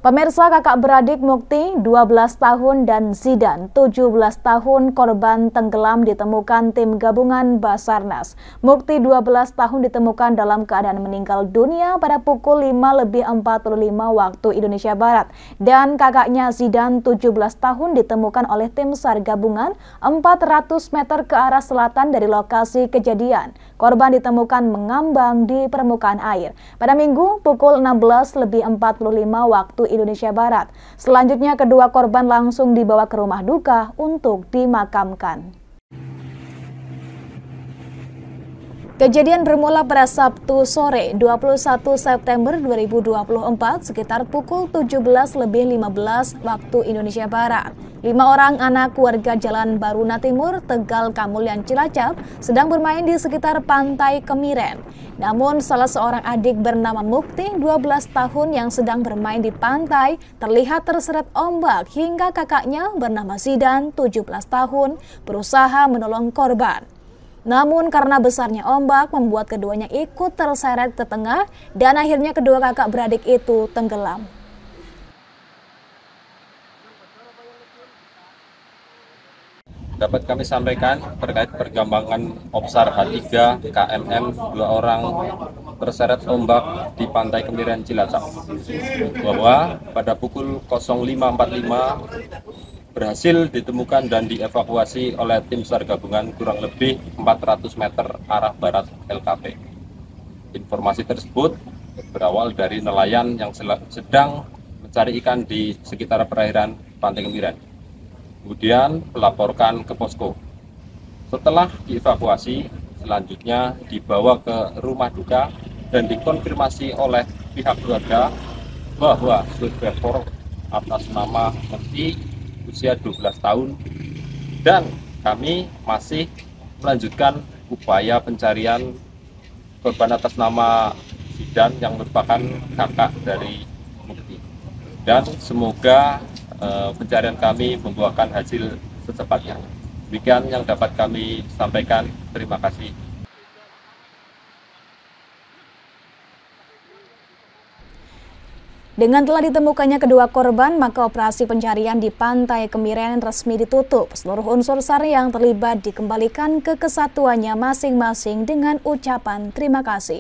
Pemirsa, kakak beradik Mukti 12 tahun dan Zidan 17 tahun korban tenggelam ditemukan tim gabungan Basarnas. Mukti 12 tahun ditemukan dalam keadaan meninggal dunia pada pukul 5:45 waktu Indonesia Barat. Dan kakaknya Zidan 17 tahun ditemukan oleh tim SAR gabungan 400 meter ke arah selatan dari lokasi kejadian. Korban ditemukan mengambang di permukaan air pada Minggu pukul 16:45 waktu Indonesia Barat. Selanjutnya kedua korban langsung dibawa ke rumah duka untuk dimakamkan. Kejadian bermula pada Sabtu sore 21 September 2024 sekitar pukul 17:15 waktu Indonesia Barat. 5 orang anak warga Jalan Baruna Timur, Tegal Kamulyan Cilacap sedang bermain di sekitar Pantai Kemiren. Namun salah seorang adik bernama Mukti 12 tahun yang sedang bermain di pantai terlihat terseret ombak hingga kakaknya bernama Zidan 17 tahun berusaha menolong korban. Namun karena besarnya ombak membuat keduanya ikut terseret ke tengah dan akhirnya kedua kakak beradik itu tenggelam. Dapat kami sampaikan terkait perkembangan Opsar H3 KMM 2 orang terseret ombak di Pantai Kemiren Cilacap, bahwa pada pukul 05.45 berhasil ditemukan dan dievakuasi oleh tim SAR gabungan kurang lebih 400 meter arah barat LKP. Informasi tersebut berawal dari nelayan yang sedang mencari ikan di sekitar perairan Pantai Kemiren. Kemudian melaporkan ke posko. Setelah dievakuasi, selanjutnya dibawa ke rumah duka dan dikonfirmasi oleh pihak keluarga bahwa survivor atas nama Mukti usia 12 tahun dan kami masih melanjutkan upaya pencarian korban atas nama Zidan yang merupakan kakak dari Mukti. Dan semoga pencarian kami membuahkan hasil secepatnya. Demikian yang dapat kami sampaikan. Terima kasih. Dengan telah ditemukannya kedua korban, maka operasi pencarian di Pantai Kemiren resmi ditutup. Seluruh unsur SAR yang terlibat dikembalikan ke kesatuannya masing-masing dengan ucapan terima kasih.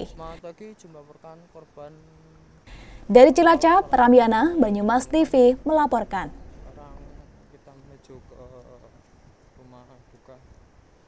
Dari Cilacap, Ramiana, Banyumas TV melaporkan.